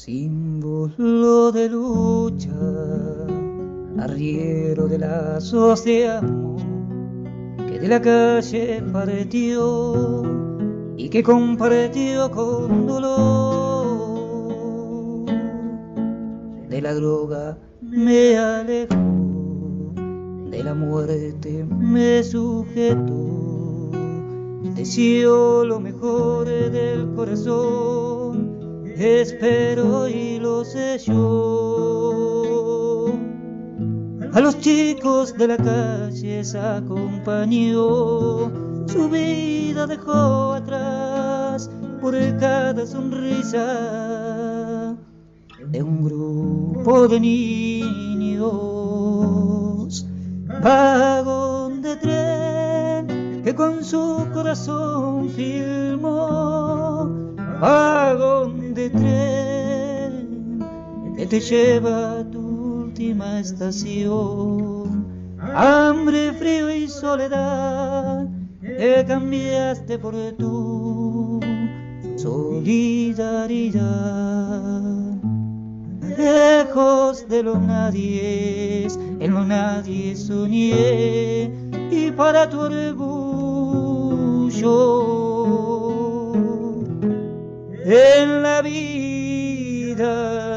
símbolo de lucha, arriero de lazos de amor, que de la calle partió y que compartió con dolor. De la droga me alejó, de la muerte me sujetó, deseó lo mejor del corazón, espero y lo sé yo. A los chicos de la calle se acompañó, su vida dejó atrás por cada sonrisa de un grupo de niños. Vagón de tren que con su corazón filmó, vagón de tren que te lleva a tu última estación. Hambre, frío y soledad que cambiaste por tu solidaridad. Lejos de los nadies, en los nadie soñé, y para tu orgullo en la vida